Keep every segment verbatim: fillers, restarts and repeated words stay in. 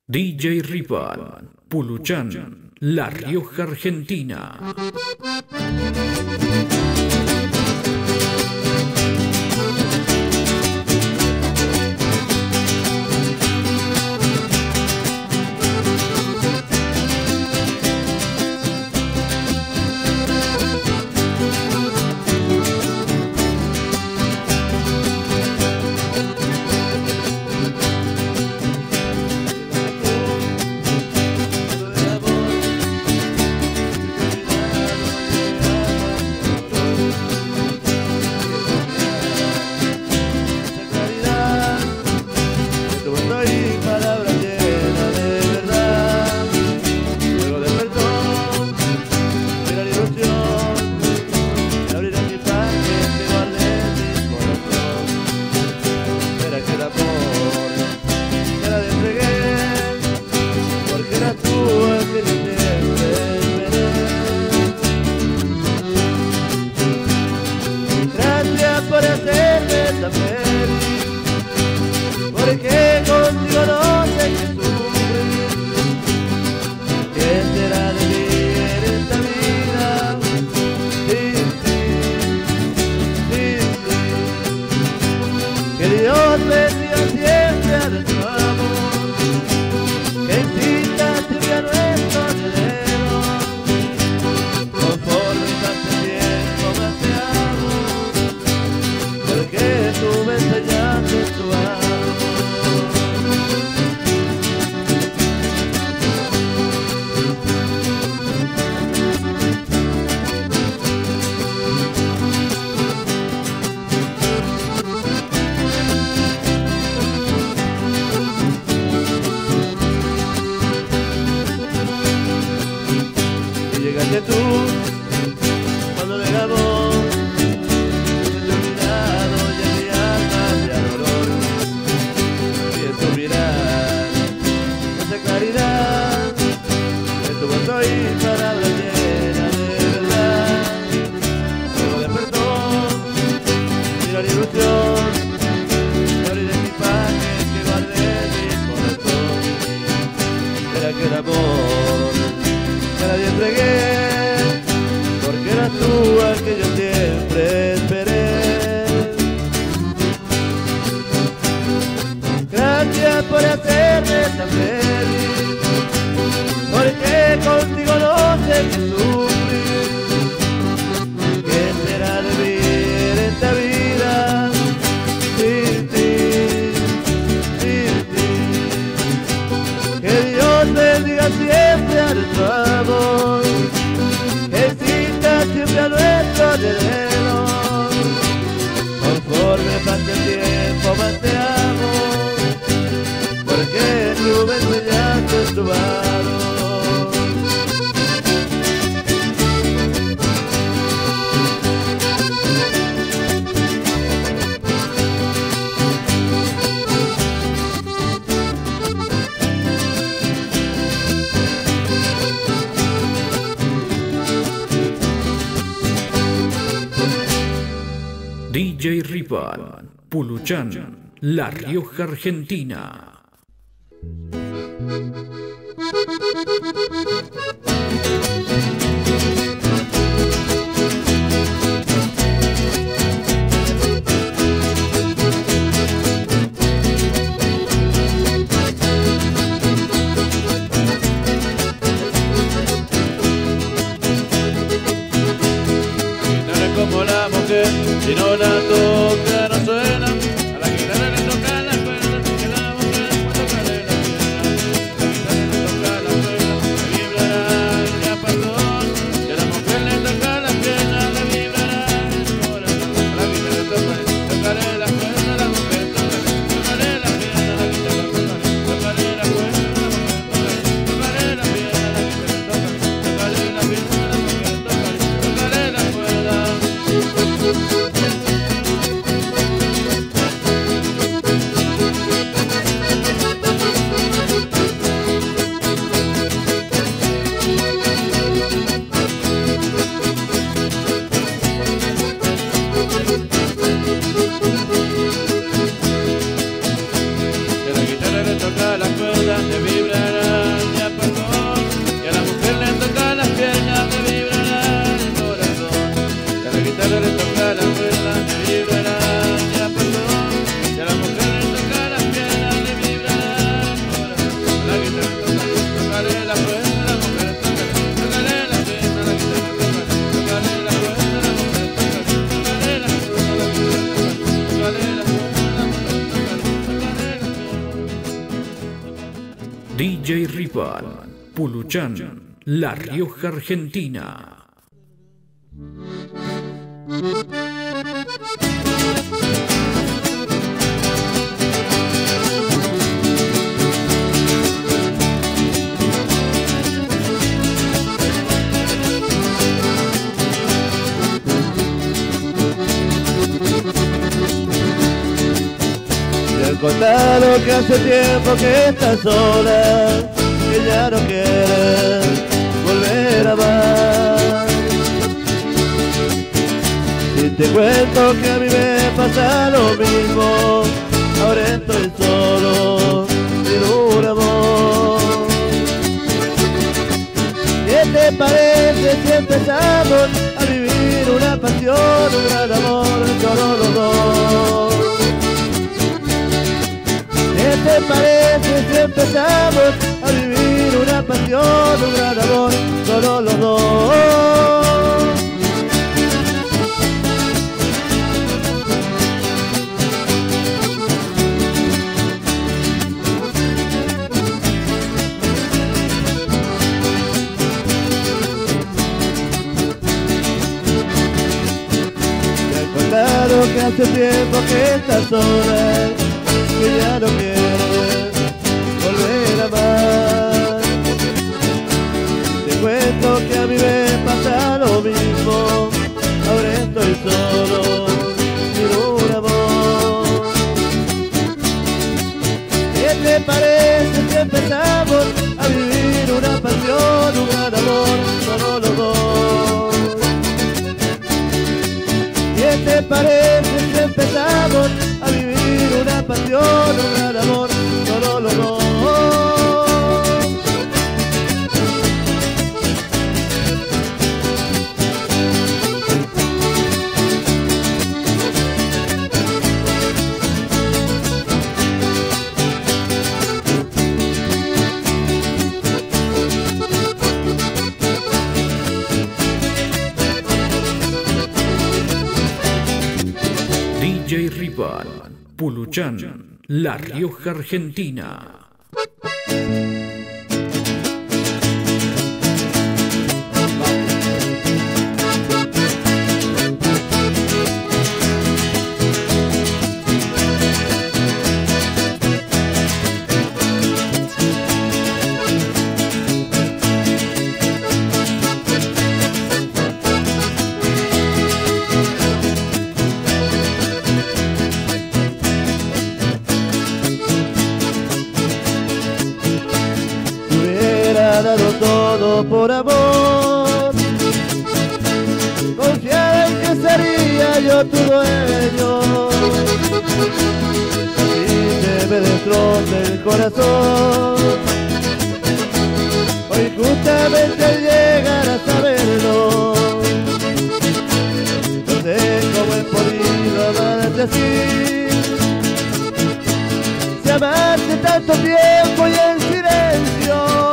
D J Rival, Puluchán, La Rioja, Argentina. Porque contigo no sé qué sufrir, qué será de mí en esta vida, sin ti, sin ti. Que Dios bendiga siempre a nuestro amor, que incita siempre a nuestro anhelo, conforme pase el tiempo más te amo, porque tú me enseñaste tu amor. Llegaste tú cuando de la voz me he olvidado ya mi alma de dolor, y en tu mirar esa claridad de tu voz y palabras llenas de verdad. Luego despertó mi gran ilusión, y abrí de mi paquete que guardé en mi corazón. Era que el amor que nadie entregué, porque eras tú al que yo siempre esperé. Gracias por hacerme tan feliz, porque contigo no sé qué sufrir, qué será de mí en esta vida, sin ti, sin ti. Que Dios bendiga siempre a nuestro amor, que excita siempre a nuestro anhelo, conforme pase el tiempo más te amo, porque tú me enseñaste tu valor. D J Rival, Puluchán, La Rioja, Argentina. Como la mujer, si no la toca no suena, a la guitarra le toca la cuerda, que la mujer cuando toca de la tierra, la guitarra le toca la cuerda, que D J Rival, Puluchán, La Rioja, Argentina. Me han contado que hace tiempo que estás sola, que ya no quieres volver a amar. Si te cuento que a mí me pasa lo mismo, ahora estoy solo, sin un amor. ¿Qué te parece si empezamos a vivir una pasión, un gran amor, solo los dos? ¿Qué te parece si empezamos a vivir una pasión, un gran amor, solo los dos? Me han contado que hace tiempo que estás sola, que ya no quieres volver a amar. Te cuento que a mí me pasa lo mismo, ahora estoy solo, sin un amor. ¿Qué te parece si empezamos a vivir una pasión, un gran amor, solo los dos? ¿Qué te parece si empezamos a vivir una pasión, un gran amor, solo los dos? D J Rival, Puluchán, La Rioja, Argentina. Dado todo por amor, confiar en que sería yo tu dueño. Así se me destroza el corazón, hoy justamente al llegar a saberlo, no sé cómo he podido amarte así, si amarte tanto tiempo y en silencio.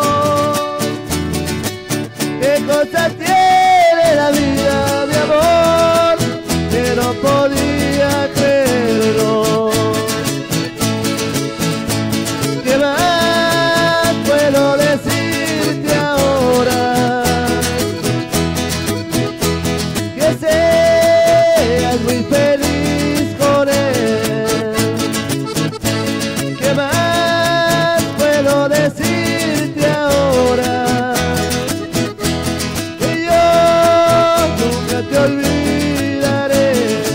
¿Qué cosa tiene la vida, mi amor, que no podía creerlo? ¿Qué más puedo decirte ahora? Que seas muy feliz con él. ¿Qué más puedo decirte ahora? Te olvidaré.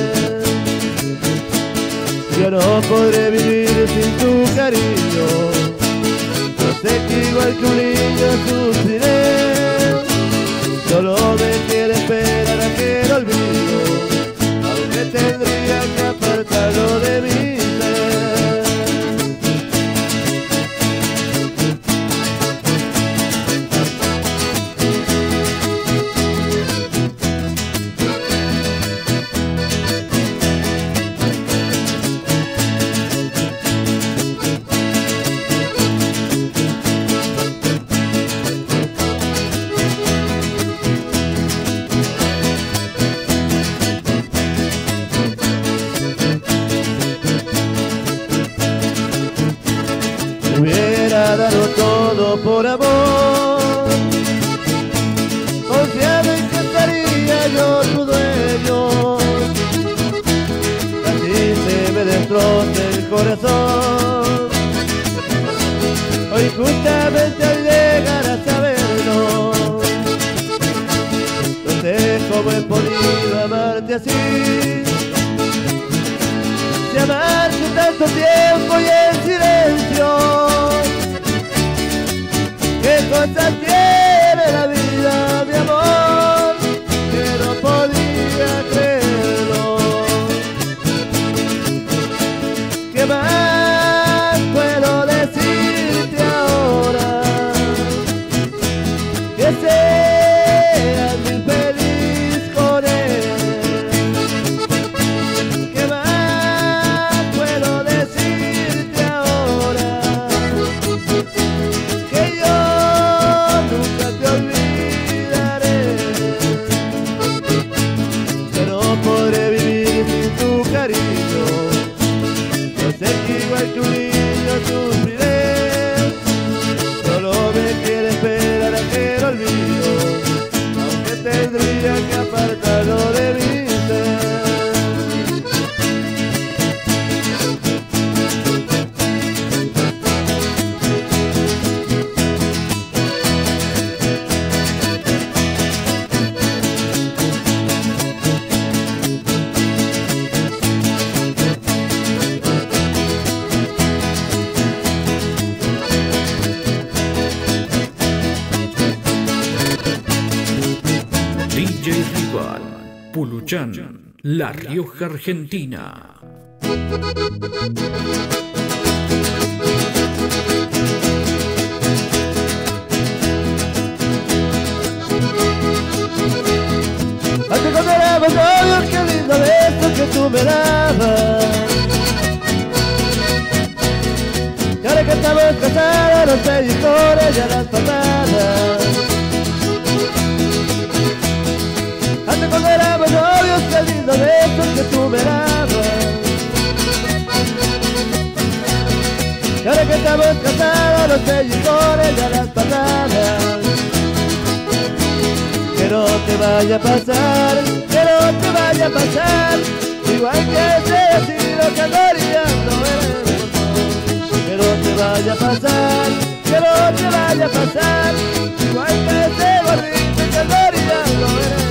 Yo no podré vivir sin tu cariño. Yo sé que igual que un niño sufriré. Solo me quiere esperar a que lo olvido, aunque tendría que apartarlo de mi ser. Hubiera dado todo solo por amor, confiado en que estaría yo tu dueño. Así se me destroza el corazón, hoy justamente al llegar a saberlo, no sé cómo he podido amarte así. Si amarte tanto tiempo y en silencio, qué cosas tiene la vida, mi amor, que no podía creerlo. ¿Qué más puedo decirte ahora? Que seas muy feliz con él. ¿Qué más puedo decirte ahora? Que yo nunca te olvidaré, que no podré vivir sin tu cariño. Yo sé que igual que un niño sufriré, solo me quiere esperar a que lo olvido, aunque tendría que apartarlo de mi ser. D J Rival, Puluchán, La Rioja, Argentina. Antes cuando éramos novios, qué lindo beso que tú me dabas. Y ahora que estamos casados, los pellizcones y a las patadas. Antes cuando éramos novios, qué lindo beso que tú me dabas. Y ahora que estamos casados, los pellizcones y a las patadas. Que no te vaya a pasar, que no te vaya a pasar, igual que ese vestido que andaría no eres. Que no te vaya a pasar, que no te vaya a pasar, igual que ese gordito que andaría no eres.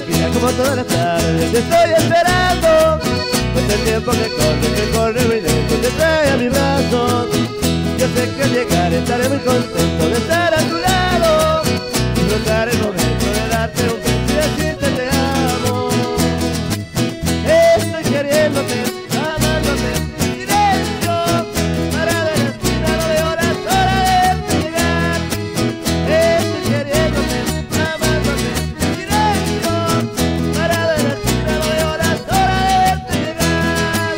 esquina como todas las tardes te estoy esperando. Pues el tiempo que corre, que corre muy lento te trae a mis brazos. Yo sé que al llegar estaré muy contento de estar a tu lado. Disfrutar el momento de darte un beso y decirte te amo. Estoy queriéndote, amándote, en silencio. Parada en la esquina no veo las horas de verte llegar. Estoy queriéndote, amándote, en silencio. Parada en la esquina no veo las horas de verte llegar.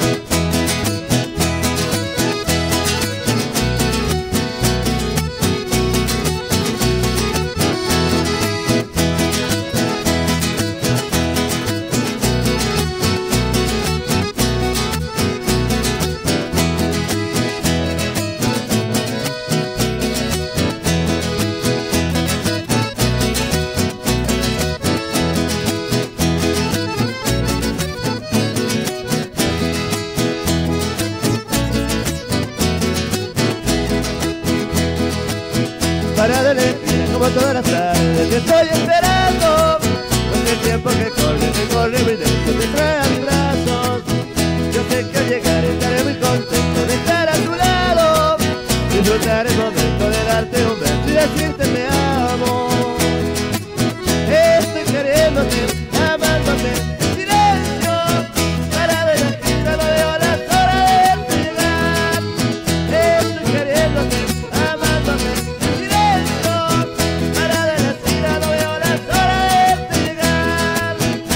Parada en la esquina como todas las tardes te estoy esperando. Pues el tiempo que corre, que corre muy lento te trae a mis brazos. Yo sé que al llegar estaré muy contento de estar a tu lado. Disfrutar el momento de darte un beso y decirte te amo. Estoy queriéndote, amándote, en silencio. Parada en la esquina no veo las horas de verte llegar. Estoy queriéndote, amándote, en silencio. Parada en la esquina no veo las horas de verte llegar.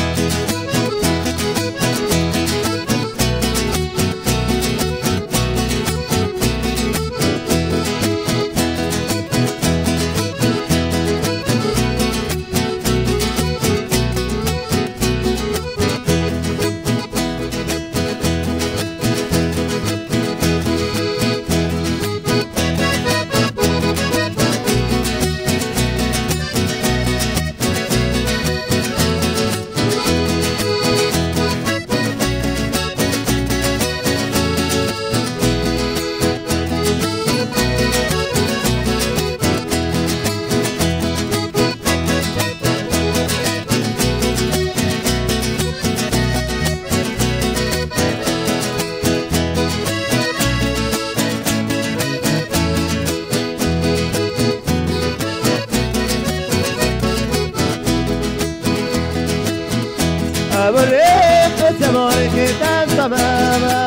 Aborrezco ese amor que tanto amaba.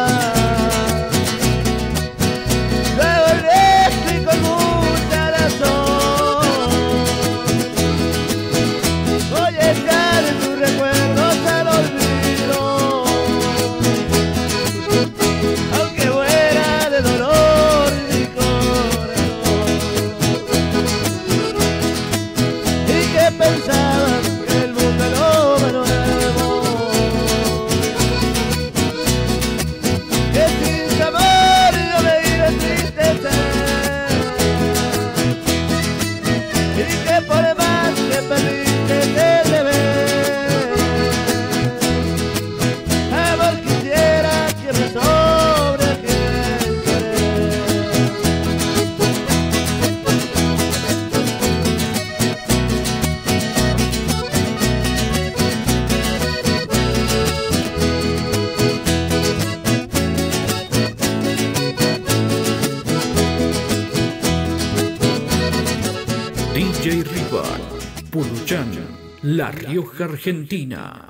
Lo aborrezco y con mucha razón. Voy a echar tus recuerdos al olvido, aunque muera de dolor mi corazón. ¿Y qué pensabas? Que el mundo no me lo debo. Que sin tu amor yo me iba a entristecer. Y que por más que perdiste te deber. Amor, quisiera que me sobre aquel querer. D J Rival, Puluchán, La Rioja, Argentina.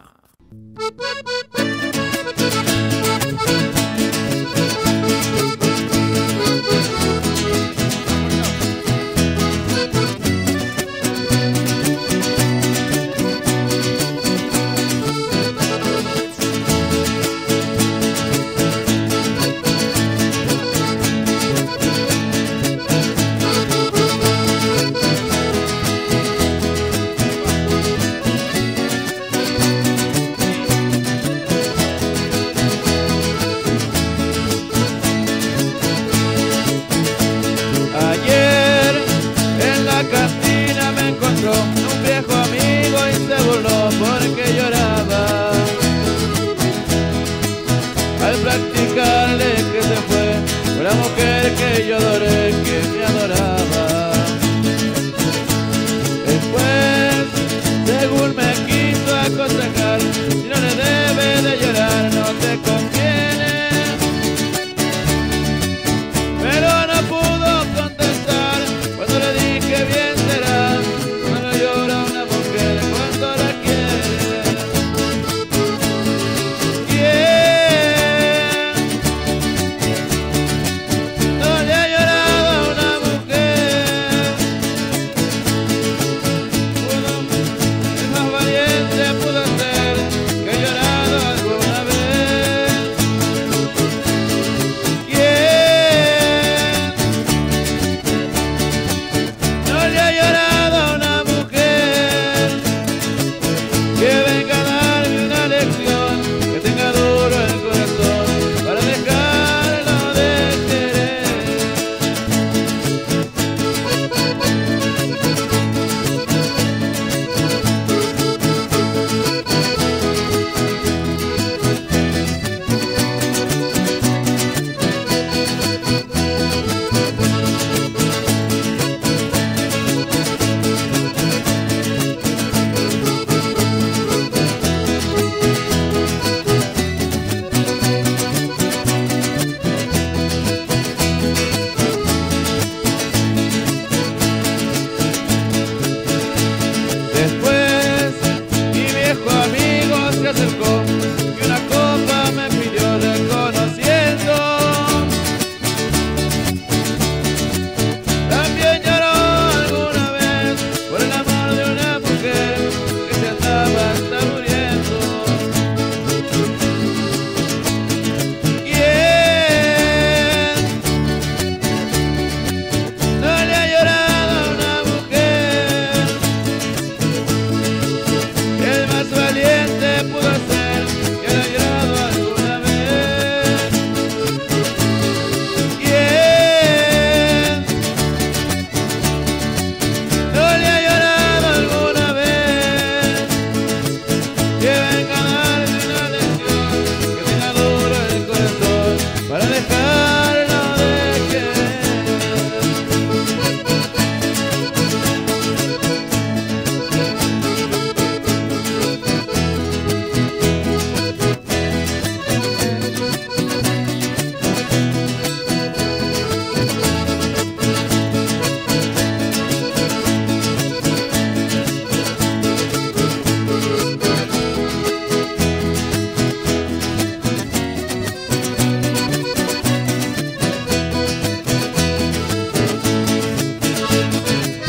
que yo adoré, que me adoraba. Después, según me quiso acostar, pudo hacer que haya llorado alguna vez? ¿Quién no le ha llorado alguna vez? Que venga a darle una lección, que tenga duro el corazón para dejarlo de querer.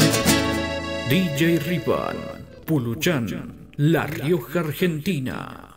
D J Ripan, Puluchán, La Rioja, Argentina.